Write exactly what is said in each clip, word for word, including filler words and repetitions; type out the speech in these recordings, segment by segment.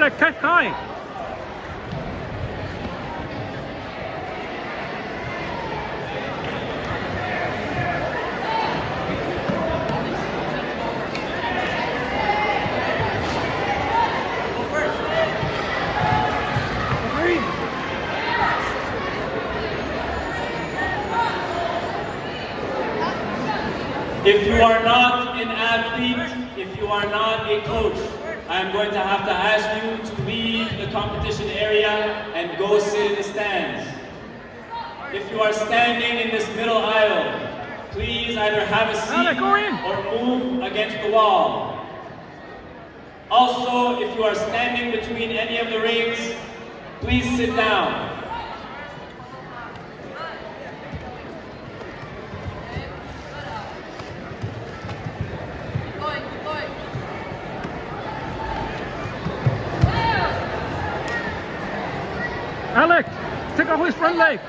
Alec, kick high. If you are not an athlete, if you are not a coach, I am going to have to ask you to leave the competition area and go sit in the stands. If you are standing in this middle aisle, please either have a seat or move against the wall. Also, if you are standing between any of the rings, please sit down. Alec, take off his front leg.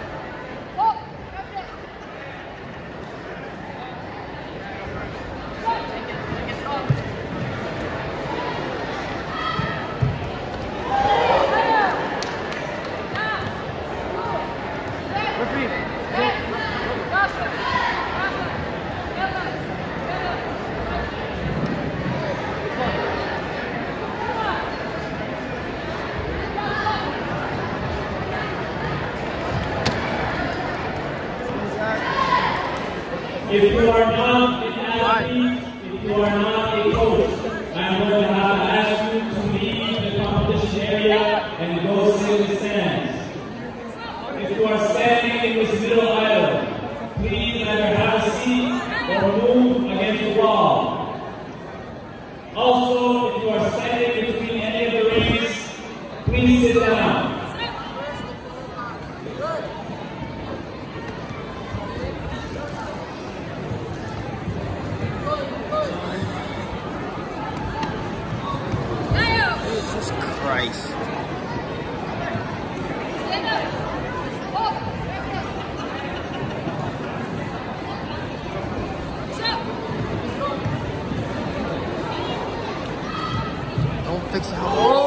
If you are not an athlete, if you are not a coach, I'm going to have to ask you to leave the competition area and go sit in the stands. If you are standing in this middle aisle, please either have a seat or move against the wall. Also, if you are standing between any of the rings, please sit down. Christ. Don't fix it.